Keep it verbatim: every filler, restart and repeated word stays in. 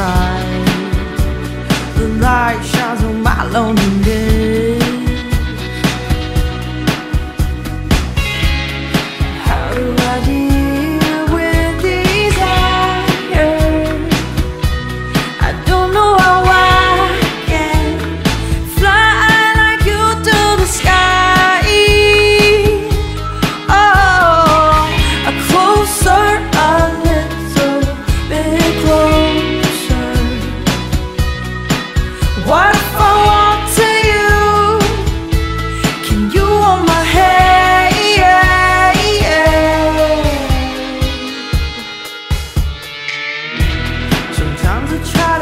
bright. The light shines on my loneliness. How do I deal with desire? I don't know how I can fly like you to the sky. Oh, a closer, a little bit closer. What if I walk to you? Can you hold my hand? Sometimes I try